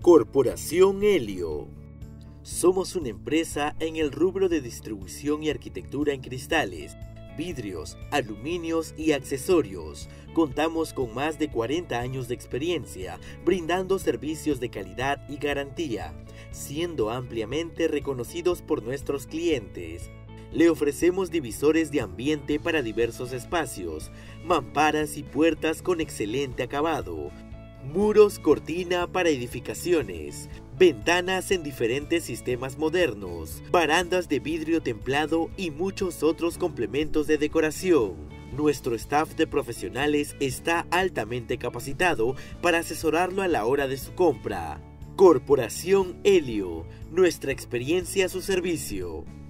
Corporación Helio. Somos una empresa en el rubro de distribución y arquitectura en cristales, vidrios, aluminios y accesorios. Contamos con más de 40 años de experiencia, brindando servicios de calidad y garantía, siendo ampliamente reconocidos por nuestros clientes. Le ofrecemos divisores de ambiente para diversos espacios, mamparas y puertas con excelente acabado, muros cortina para edificaciones, ventanas en diferentes sistemas modernos, barandas de vidrio templado y muchos otros complementos de decoración. Nuestro staff de profesionales está altamente capacitado para asesorarlo a la hora de su compra. Corporación Helio, nuestra experiencia a su servicio.